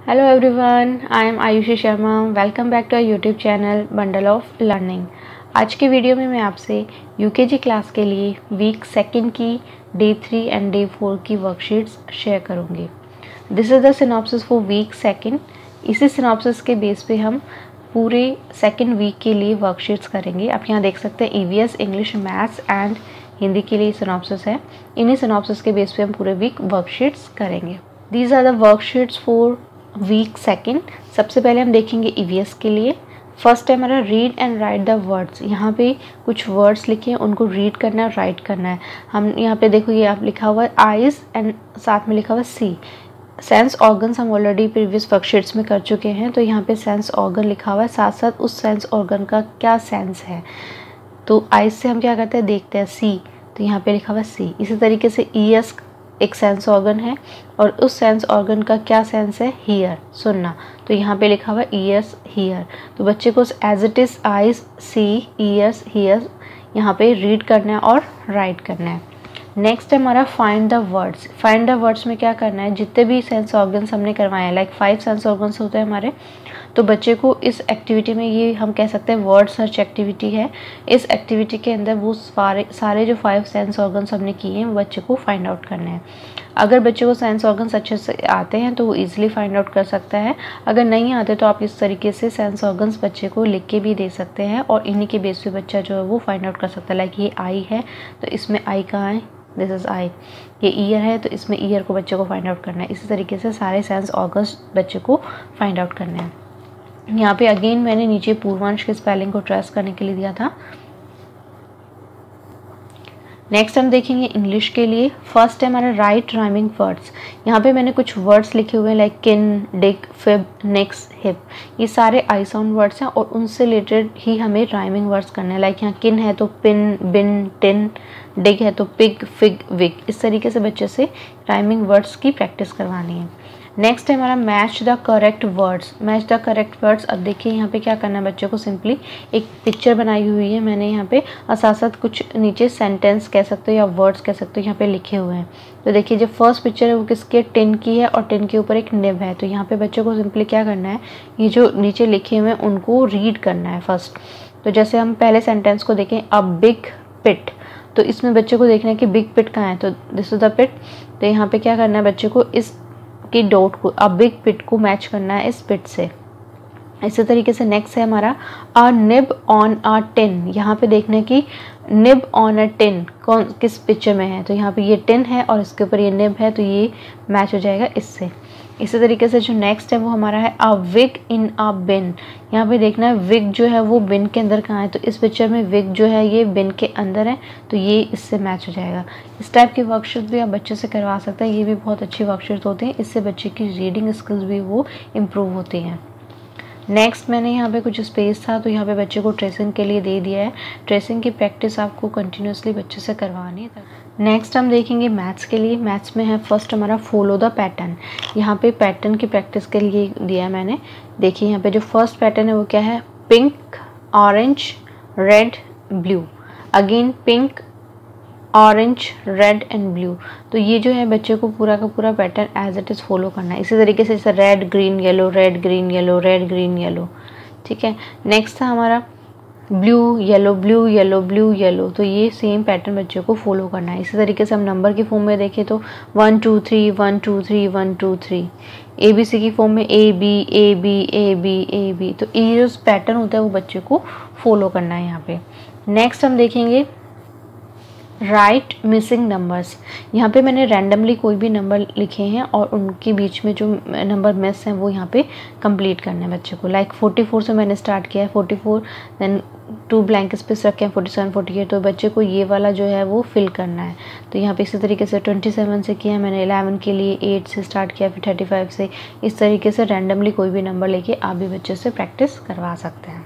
Hello everyone, I am Ayushi Sharma. Welcome back to our YouTube channel Bundle of Learning. आज की video में मैं आपसे यूकेजी क्लास के लिए वीक सेकंड की डे 3 एंड डे 4 की वर्कशीट्स शेयर करूंगी। This is the synopsis for week second. इसी सिनॉप्सिस के बेस पे हम पूरे सेकंड वीक के लिए वर्कशीट्स करेंगे। आप यहाँ देख सकते हैं EVS, English, maths and Hindi के लिए सिनॉप्सिस है। इन्हीं सिनॉप्सिस के बेस पे हम पूरे वीक वर्कशीट्स करेंगे। These are the worksheets for week second. सबसे पहले हम देखेंगे ईवीएस के लिए। फर्स्ट है हमारा read and write the words. यहाँ पे कुछ वर्ड्स लिखे हैं, उनको रीड करना है, राइट करना है। हम यहाँ पे देखो, ये आप लिखा हुआ है आइज एंड साथ में लिखा हुआ सी। सेंस ऑर्गन्स हम ऑलरेडी प्रीवियस वर्कशीट्स में कर चुके हैं, तो यहाँ पे सेंस ऑर्गन लिखा हुआ है, साथ साथ उस सेंस ऑर्गन का क्या सेंस है। तो आइज से हम क्या करते हैं, देखते हैं, सी, तो यहाँ पे लिखा हुआ सी। इसी तरीके से ईएस एक सेंस ऑर्गन है और उस सेंस ऑर्गन का क्या सेंस है, हियर, सुनना, तो यहाँ पे लिखा हुआ ईयर्स, हियर। तो बच्चे को as it is eyes, see, ears, hear यहाँ पे रीड करना है और राइट करना है। नेक्स्ट है हमारा find the words. Find the words में क्या करना है, जितने भी सेंस ऑर्गन्स हमने करवाए हैं, लाइक 5 सेंस ऑर्गन्स होते हैं हमारे, तो बच्चे को इस एक्टिविटी में, ये हम कह सकते हैं वर्ड सर्च एक्टिविटी है, इस एक्टिविटी के अंदर वो सारे जो 5 सेंस ऑर्गन्स हमने किए हैं वो बच्चे को फाइंड आउट करने हैं। अगर बच्चे को सेंस ऑर्गन्स अच्छे से आते हैं तो वो ईजिली फाइंड आउट कर सकता है। अगर नहीं आते तो आप इस तरीके से सेंस ऑर्गन्स बच्चे को लिख के भी दे सकते हैं और इन्हीं के बेस पे बच्चा जो है वो फाइंड आउट कर सकता है। लाइक ये आई है तो इसमें आई कहाँ है, दिस इज़ आई। ये ईयर है तो इसमें ईयर को बच्चे को फाइंड आउट करना है। इसी तरीके से सारे सेंस ऑर्गन्स बच्चे को फाइंड आउट करने हैं। यहाँ पे अगेन मैंने नीचे पूर्वांश के स्पेलिंग को ट्रेस करने के लिए दिया था। नेक्स्ट हम देखेंगे इंग्लिश के लिए। फर्स्ट है हमारा राइट राइमिंग वर्ड्स। यहाँ पे मैंने कुछ वर्ड्स लिखे हुए हैं, लाइक किन, डिग, फिब, निक्स, हिप। ये सारे आई साउंड वर्ड्स हैं और उनसे रिलेटेड ही हमें राइमिंग वर्ड्स करने हैं। लाइक यहाँ किन है तो पिन, बिन, टिन, डिग है तो पिग, फिग, विग। इस तरीके से बच्चे से राइमिंग वर्ड्स की प्रैक्टिस करवानी है। नेक्स्ट है हमारा match the correct words. Match the correct words. अब देखिए यहाँ पे क्या करना है, बच्चे को सिंपली एक पिक्चर बनाई हुई है मैंने यहाँ पे, और साथ साथ कुछ नीचे सेंटेंस कह सकते हो या वर्ड्स कह सकते हो यहाँ पे लिखे हुए हैं। तो देखिए जो फर्स्ट पिक्चर है वो किसके, टिन की है और टिन के ऊपर एक निब है। तो यहाँ पे बच्चे को सिंपली क्या करना है, ये जो नीचे लिखे हुए हैं उनको रीड करना है फर्स्ट। तो जैसे हम पहले सेंटेंस को देखें, अ बिग पिट, तो इसमें बच्चे को देखना है कि बिग पिट कहाँ है, तो दिस इज द पिट। तो यहाँ पे क्या करना है, बच्चे को इस की डॉट को, अब बिग पिट को मैच करना है इस पिट से। इसी तरीके से नेक्स्ट है हमारा a nib on a tin. यहाँ पे देखना है कि निब ऑन अ टिन कौन किस पिक्चर में है, तो यहाँ पे ये टिन है और इसके ऊपर ये निब है, तो ये मैच हो जाएगा इससे। इसी तरीके से जो नेक्स्ट है वो हमारा है अ विग इन अ बिन। यहाँ पे देखना है विग जो है वो बिन के अंदर कहाँ है, तो इस पिक्चर में विग जो है ये बिन के अंदर है, तो ये इससे मैच हो जाएगा। इस टाइप की वर्कशीट भी आप बच्चे से करवा सकते हैं। ये भी बहुत अच्छी वर्कशीट होती हैं, इससे बच्चे की रीडिंग स्किल्स भी वो इम्प्रूव होती हैं। नेक्स्ट मैंने यहाँ पे कुछ स्पेस था तो यहाँ पे बच्चे को ट्रेसिंग के लिए दे दिया है। ट्रेसिंग की प्रैक्टिस आपको कंटिन्यूसली बच्चे से करवानी है। नेक्स्ट हम देखेंगे मैथ्स के लिए। मैथ्स में है फर्स्ट हमारा फॉलो द पैटर्न। यहाँ पे पैटर्न की प्रैक्टिस के लिए दिया है मैंने। देखिए यहाँ पे जो फर्स्ट पैटर्न है वो क्या है, pink, orange, red, blue. Again pink, orange, red and blue. तो ये जो है बच्चे को पूरा का पूरा pattern as it is follow करना है। इसी तरीके से जैसे red green yellow, red green yellow, red green yellow, ठीक है। नेक्स्ट था हमारा blue yellow, blue yellow, blue yellow. तो ये सेम पैटर्न बच्चे को फॉलो करना है। इसी तरीके से हम नंबर की फॉर्म में देखें तो 1 2 3 1 2 3 1 2 3। ABC की फॉर्म में A B A B A B A B। तो ये जो पैटर्न होता है वो बच्चे को फॉलो करना है यहाँ पे। नेक्स्ट हम देखेंगे राइट मिसिंग नंबर्स। यहाँ पे मैंने रैंडमली कोई भी नंबर लिखे हैं और उनके बीच में जो नंबर मिस हैं वो यहाँ पे कंप्लीट करना है बच्चे को। लाइक 44 से मैंने स्टार्ट किया है, 44, देन 2 ब्लैंक स्पेस रखे हैं 47 48। तो बच्चे को ये वाला जो है वो फिल करना है। तो यहाँ पे इसी तरीके से 27 से किया है मैंने, 11 के लिए 8 से स्टार्ट किया, फिर 35 से। इस तरीके से रैंडमली कोई भी नंबर लेके आप भी बच्चे से प्रैक्टिस करवा सकते हैं।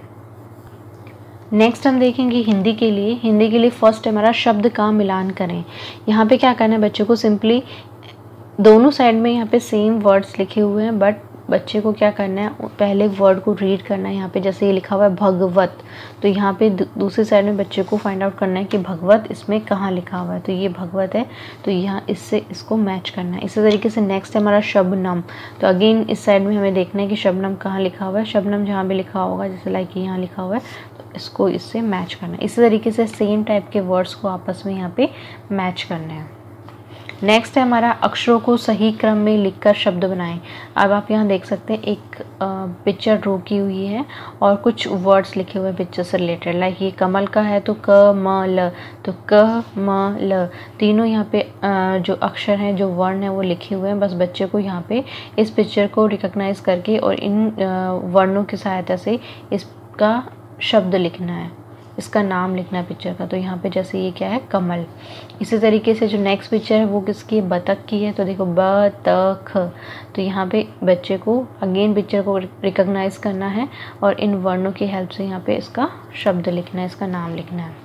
नेक्स्ट हम देखेंगे हिंदी के लिए। हिंदी के लिए फर्स्ट हमारा शब्द का मिलान करें। यहाँ पे क्या करना है, बच्चे को सिंपली दोनों साइड में यहाँ पे सेम वर्ड्स लिखे हुए हैं बट बच्चे को क्या करना है, पहले वर्ड को रीड करना है। यहाँ पे जैसे ये लिखा हुआ है भगवत, तो यहाँ पे दूसरी साइड में बच्चे को फाइंड आउट करना है कि भगवत इसमें कहाँ लिखा हुआ है, तो ये भगवत है, तो यहाँ इससे इसको मैच करना है। इसी तरीके से नेक्स्ट है हमारा शबनम, तो अगेन इस साइड में हमें देखना है कि शबनम कहाँ लिखा हुआ है। शबनम जहाँ भी लिखा होगा, जैसे लाइक यहाँ लिखा हुआ है, तो इसको इससे मैच करना है। इसी तरीके से सेम टाइप के वर्ड्स को आपस में यहाँ पे मैच करना है। नेक्स्ट है हमारा अक्षरों को सही क्रम में लिखकर शब्द बनाएं। अब आप यहाँ देख सकते हैं एक पिक्चर ड्रॉ की हुई है और कुछ वर्ड्स लिखे हुए हैं पिक्चर से रिलेटेड। लाइक ये कमल का है तो क म ल, तो क म ल तीनों यहाँ पे जो अक्षर हैं, जो वर्ण हैं वो लिखे हुए हैं। बस बच्चे को यहाँ पे इस पिक्चर को रिकॉग्नाइज करके और इन वर्णों की सहायता से इसका शब्द लिखना है, इसका नाम लिखना है पिक्चर का। तो यहाँ पे जैसे ये क्या है, कमल। इसी तरीके से जो नेक्स्ट पिक्चर है वो किसकी है, बतख की है, तो देखो बतख। तो यहाँ पे बच्चे को अगेन पिक्चर को रिकॉग्नाइज करना है और इन वर्णों की हेल्प से यहाँ पे इसका शब्द लिखना है, इसका नाम लिखना है।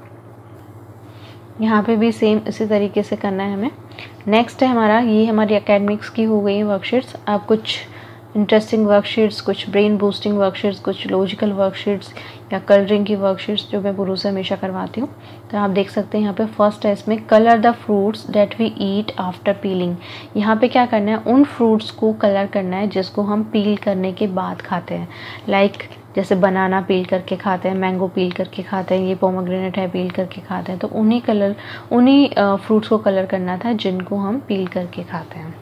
यहाँ पे भी सेम इसी तरीके से करना है हमें। नेक्स्ट है हमारा, ये हमारी एकेडमिक्स की हो गई है वर्कशीट्स। आप कुछ इंटरेस्टिंग वर्कशीट्स, कुछ ब्रेन बूस्टिंग वर्कशीट्स, कुछ लॉजिकल वर्कशीट्स या कलरिंग की वर्कशीट्स जो मैं गुरु से हमेशा करवाती हूँ। तो आप देख सकते हैं यहाँ पे फर्स्ट है इसमें colour the fruits that we eat after peeling. यहाँ पे क्या करना है, उन फ्रूट्स को कलर करना है जिसको हम पील करने के बाद खाते हैं। लाइक जैसे बनाना पील करके खाते हैं, मैंगो पील करके खाते हैं, ये पोमोग्रेनेट है पील करके खाते हैं। तो उन्हीं फ्रूट्स को कलर करना था जिनको हम पील करके खाते हैं।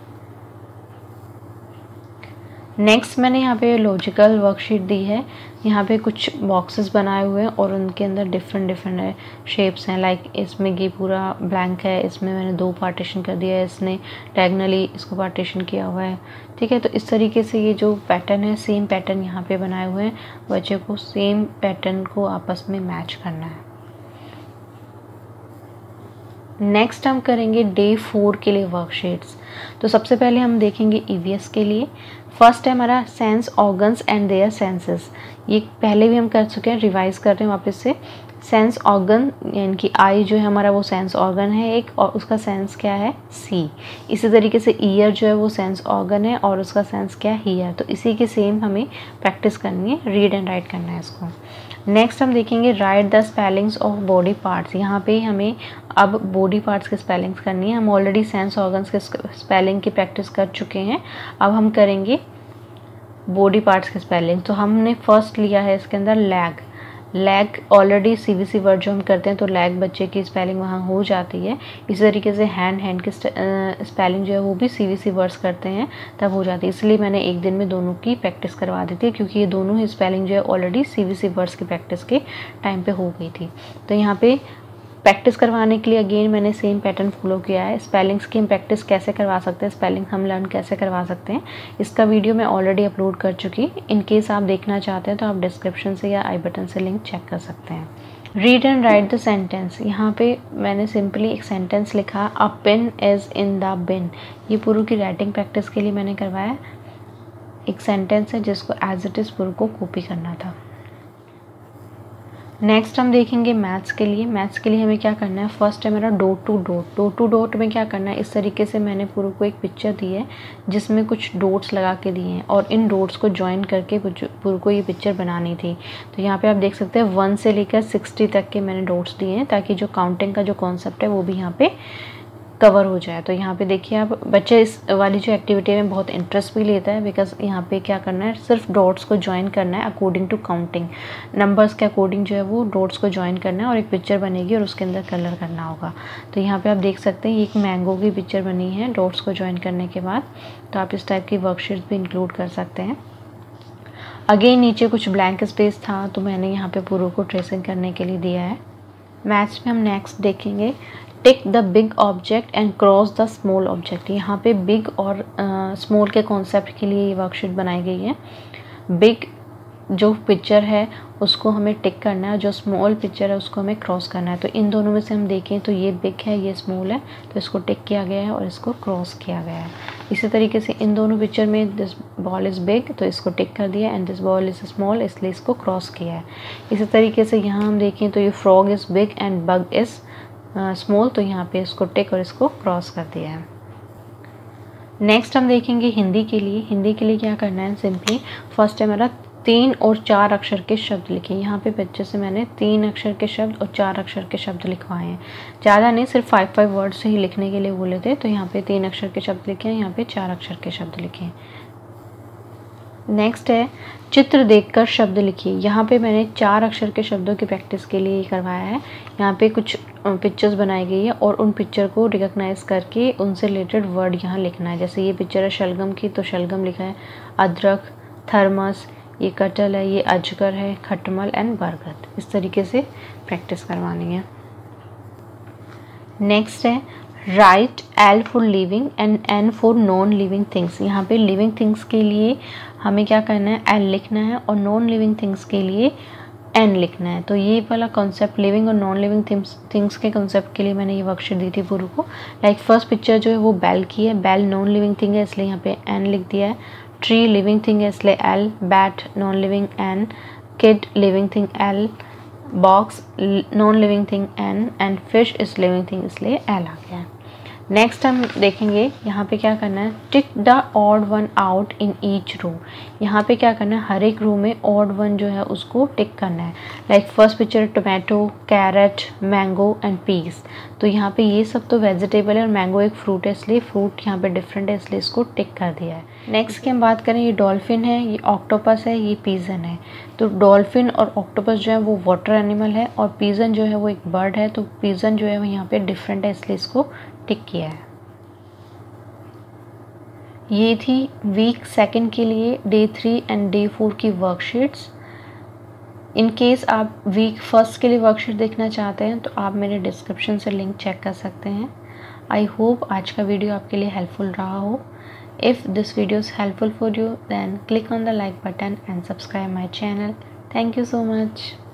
नेक्स्ट मैंने यहाँ पे लॉजिकल वर्कशीट दी है। यहाँ पे कुछ बॉक्सेस बनाए हुए हैं और उनके अंदर डिफरेंट शेप्स हैं। लाइक इसमें ये पूरा ब्लैंक है, इसमें मैंने 2 पार्टीशन कर दिया है, इसने डायगनली इसको पार्टीशन किया हुआ है। ठीक है, तो इस तरीके से ये जो पैटर्न है, सेम पैटर्न यहाँ पे बनाए हुए हैं। बच्चे को सेम पैटर्न को आपस में मैच करना है। नेक्स्ट हम करेंगे डे 4 के लिए वर्कशीट्स। तो सबसे पहले हम देखेंगे ईवीएस के लिए। फर्स्ट है हमारा sense organs and their senses. ये पहले भी हम कर चुके हैं, रिवाइज कर रहे हैं वापस से। सेंस ऑर्गन यानी कि आई जो है हमारा वो सेंस ऑर्गन है एक, और उसका सेंस क्या है, सी। इसी तरीके से ईयर जो है वो सेंस ऑर्गन है और उसका सेंस क्या है, हीयर। तो इसी के सेम हमें प्रैक्टिस करनी है, रीड एंड राइट करना है इसको। नेक्स्ट हम देखेंगे write the spellings of body parts. यहाँ पे हमें अब बॉडी पार्ट्स की स्पेलिंग्स करनी है। हम ऑलरेडी सेंस ऑर्गन्स के स्पेलिंग की प्रैक्टिस कर चुके हैं, अब हम करेंगे बॉडी पार्ट्स की स्पेलिंग। तो हमने फर्स्ट लिया है इसके अंदर leg. Leg already CVC word जो हम करते हैं तो लैग बच्चे की स्पेलिंग वहाँ हो जाती है। इसी तरीके से हैंड की स्पेलिंग जो है वो भी सीवीसी वर्ड्स करते हैं तब हो जाती है। इसलिए मैंने एक दिन में दोनों की प्रैक्टिस करवा दी थी, क्योंकि ये दोनों ही स्पेलिंग जो है ऑलरेडी सीवीसी वर्ड्स की प्रैक्टिस के टाइम पे हो गई थी। तो यहाँ पे प्रैक्टिस करवाने के लिए अगेन मैंने सेम पैटर्न फॉलो किया है। स्पेलिंग्स की हम प्रैक्टिस कैसे करवा सकते हैं, स्पेलिंग हम लर्न कैसे करवा सकते हैं, इसका वीडियो मैं ऑलरेडी अपलोड कर चुकी। इन केस आप देखना चाहते हैं तो आप डिस्क्रिप्शन से या आई बटन से लिंक चेक कर सकते हैं। Read and write the sentence. यहाँ पे मैंने सिंपली एक सेंटेंस लिखा, a pen is in the bin. ये पूरी की राइटिंग प्रैक्टिस के लिए मैंने करवाया। एक सेंटेंस है जिसको एज इट इज़ पूरे को कॉपी करना था। नेक्स्ट हम देखेंगे मैथ्स के लिए। मैथ्स के लिए हमें क्या करना है, फर्स्ट है मेरा dot to dot. Dot to dot में क्या करना है, इस तरीके से मैंने पूरे को एक पिक्चर दी है जिसमें कुछ डॉट्स लगा के दिए हैं और इन डॉट्स को ज्वाइन करके पूरे को ये पिक्चर बनानी थी। तो यहाँ पे आप देख सकते हैं 1 से लेकर 60 तक के मैंने डॉट्स दिए हैं, ताकि जो काउंटिंग का जो कॉन्सेप्ट है वो भी यहाँ पे कवर हो जाए। तो यहाँ पे देखिए आप, बच्चे इस वाली जो एक्टिविटी में बहुत इंटरेस्ट भी लेता है, बिकॉज यहाँ पे क्या करना है, सिर्फ डॉट्स को ज्वाइन करना है अकॉर्डिंग टू काउंटिंग। नंबर्स के अकॉर्डिंग जो है वो डॉट्स को ज्वाइन करना है और एक पिक्चर बनेगी और उसके अंदर कलर करना होगा। तो यहाँ पे आप देख सकते हैं एक मैंगो की पिक्चर बनी है डॉट्स को ज्वाइन करने के बाद। तो आप इस टाइप की वर्कशीट्स भी इंक्लूड कर सकते हैं। अगेन नीचे कुछ ब्लैंक स्पेस था तो मैंने यहाँ पे पूरों को ट्रेसिंग करने के लिए दिया है। मैथ्स में हम नेक्स्ट देखेंगे tick the big object and cross the small object. यहाँ पे बिग और स्मॉल के कॉन्सेप्ट के लिए ये वर्कशीट बनाई गई है। बिग जो पिक्चर है उसको हमें टिक करना है, जो स्मॉल पिक्चर है उसको हमें क्रॉस करना है। तो इन दोनों में से हम देखें तो ये बिग है, ये स्मॉल है, तो इसको टिक किया गया है और इसको क्रॉस किया गया है। इसी तरीके से इन दोनों पिक्चर में दिस बॉल इज़ बिग तो इसको टिक कर दिया and this ball is small इसलिए इसको क्रॉस किया है। इसी तरीके से यहाँ हम देखें तो ये frog is big and bug is small, तो यहाँ पे इसको टिक और इसको क्रॉस कर दिया है। नेक्स्ट हम देखेंगे हिंदी के लिए। हिंदी के लिए क्या करना है, सिंपली फर्स्ट है मेरा 3 और 4 अक्षर के शब्द लिखे। यहाँ पे बच्चे से मैंने 3 अक्षर के शब्द और 4 अक्षर के शब्द लिखवाए हैं, ज़्यादा नहीं, सिर्फ 5 वर्ड्स ही लिखने के लिए बोले थे। तो यहाँ पे 3 अक्षर के शब्द लिखे हैं, यहाँ पे 4 अक्षर के शब्द लिखे हैं। नेक्स्ट है चित्र देखकर शब्द लिखिए। यहाँ पे मैंने 4 अक्षर के शब्दों की प्रैक्टिस के लिए करवाया है। यहाँ पे कुछ पिक्चर्स बनाई गई है और उन पिक्चर को रिकॉग्नाइज करके उनसे रिलेटेड वर्ड यहाँ लिखना है। जैसे ये पिक्चर है शलगम की, तो शलगम लिखा है, अदरक, थर्मस, ये कटहल है, ये अजगर है, खटमल एंड बरगद। इस तरीके से प्रैक्टिस करवानी है। नेक्स्ट है write L for living and N for non living things. यहाँ पे लिविंग थिंग्स के लिए हमें क्या करना है, एल लिखना है, और नॉन लिविंग थिंग्स के लिए एन लिखना है। तो ये वाला कॉन्सेप्ट लिविंग और नॉन लिविंग थिंग्स के कॉन्सेप्ट के लिए मैंने ये वर्कशीट दी थी पूर्व को। लाइक फर्स्ट पिक्चर जो है वो बैल की है, बैल नॉन लिविंग थिंग है इसलिए यहाँ पे एन लिख दिया है। ट्री लिविंग थिंग है इसलिए L, bat non living N, kid living thing L, box non living thing N, and fish is living thing इसलिए एल आ गया है। नेक्स्ट हम देखेंगे यहाँ पे क्या करना है, tick the odd one out in each row. यहाँ पे क्या करना है, हर एक रो में ऑड वन जो है उसको टिक करना है। Like first picture tomato, carrot, mango and peas. तो यहाँ पे ये सब तो वेजिटेबल है और मैंगो एक फ्रूट है इसलिए फ्रूट यहाँ पे डिफरेंट है इसलिए इसको टिक कर दिया है। नेक्स्ट की हम बात करें, ये डॉल्फिन है, ये ऑक्टोपस है, ये पीजन है। तो डॉल्फिन और ऑक्टोपस जो है वो वाटर एनिमल है और पीजन जो है वो एक बर्ड है। तो पीजन जो है वो यहाँ पे डिफरेंट है इसलिए इसको टिक किया है। ये थी वीक 2 के लिए डे 3 एंड डे 4 की वर्कशीट्स। इन केस आप वीक 1 के लिए वर्कशीट देखना चाहते हैं तो आप मेरे डिस्क्रिप्शन से लिंक चेक कर सकते हैं। आई होप आज का वीडियो आपके लिए हेल्पफुल रहा हो। If this video is helpful for you then click on the like button and subscribe my channel. Thank you so much.